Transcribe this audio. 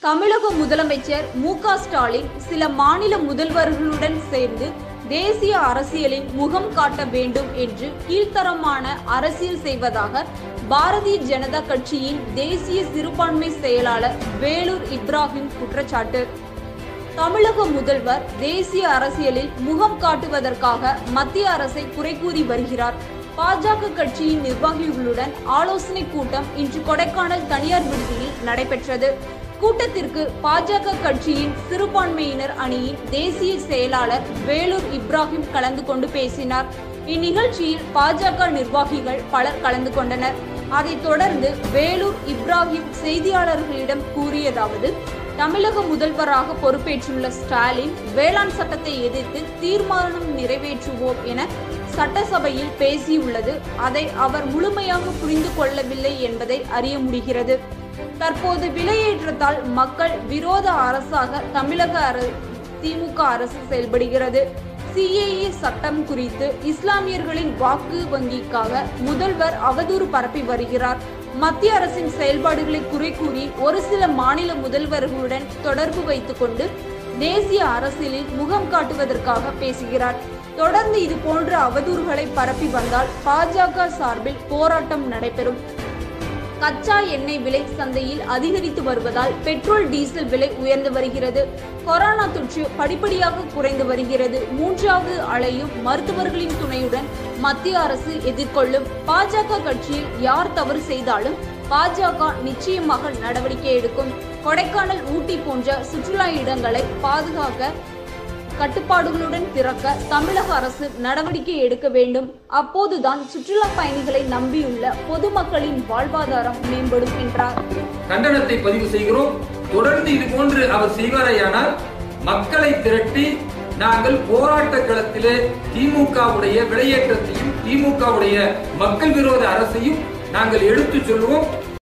தமிழக முதலமைச்சர் மு.க. ஸ்டாலின் சில மாநில முதல்வர்களுடன் சேர்ந்து தேசிய அரசியலில் முகம் காட்ட வேண்டும் என்று கீழ்த்தரமான அரசியல் செய்வதாக பாரதிய ஜனதா கட்சியின் தேசிய சிறுபான்மை செயலாளர் வேலூர் இப்ராஹிம் குற்றச்சாட்டு. தமிழக முதல்வர் தேசிய அரசியலில் முகம் காட்டுவதற்காக மத்திய அரசை குறை கூறி வருகிறார். பாஜக கட்சியின் நிர்வாகிகளுடன் ஆலோசனை கூட்டம் இன்று கொடைக்கானல் தனியார் விடுதியில் நடைபெற்றது. கூட்டத்திற்கு பாஜக கட்சியின் சிறுபான்மையினர் அணியின் தேசிய செயலாளர் வேலூர் இப்ராஹிம் கலந்து கொண்டு பேசினார். இந்நிகழ்ச்சியில் பாஜக நிர்வாகிகள் பலர் கலந்து கொண்டனர். அதைத் தொடர்ந்து வேலூர் இப்ராஹிம் செய்தியாளர்களிடம் கூறியதாவது: தமிழக முதல்வராக பொறுப்பேற்றுள்ள ஸ்டாலின் வேளாண் சட்டத்தை எதிர்த்து தீர்மானம் நிறைவேற்றுவோம் என சட்டசபையில் பேசியுள்ளது. அதை அவர் முழுமையாக புரிந்து கொள்ளவில்லை என்பதை அறிய முடிகிறது. தற்போது விலையேற்றத்தால் மக்கள் விரோத அரசாக திமுக அரசு செயல்படுகிறது. CAA சட்டம் குறித்து இஸ்லாமியர்களின் வாக்கு வங்கிக்காக முதல்வர் அவதூறு பரப்பி வருகிறார். மத்திய அரசின் செயல்பாடுகளை குறை கூறி ஒரு சில மாநில முதல்வர்களுடன் தொடர்பு வைத்துக் கொண்டு தேசிய அரசியலில் முகம் காட்டுவதற்காக பேசுகிறார். தொடர்ந்து இது போன்ற அவதூறுகளை பரப்பி வந்தால் பாஜக சார்பில் போராட்டம் நடைபெறும். கச்சா எண்ணெய் விலை சந்தையில் அதிகரித்து வருவதால் பெட்ரோல் டீசல் விலை உயர்ந்து வருகிறது. கொரோனா தொற்று படிப்படியாக குறைந்து வருகிறது. மூன்றாவது அலையும் மருத்துவர்களின் துணையுடன் மத்திய அரசு எதிர்கொள்ளும். பாஜக கட்சியில் யார் தவறு செய்தாலும் பாஜக நிச்சயமாக நடவடிக்கை எடுக்கும். கொடைக்கானல், ஊட்டி போன்ற சுற்றுலா இடங்களை பாதுகாக்க கட்டுப்பாடுகளுடன் திறக்க தமிழக அரசு நடவடிக்கை எடுக்க வேண்டும். அப்போதுதான் சுற்றுலா பயணிகளை நம்பியுள்ள பொதுமக்களின் வாழ்வாதாரம் மேம்படும் என்றார். கண்டனத்தை பதிவு செய்கிறோம். தொடர்ந்து இது போன்று அவர் செய்வாரையானால் மக்களை திரட்டி நாங்கள் போராட்ட களத்திலே திமுகவுடைய விலையேற்றத்தையும் திமுகவுடைய மக்கள் விரோத அரசையும் நாங்கள் எடுத்துச் சொல்வோம்.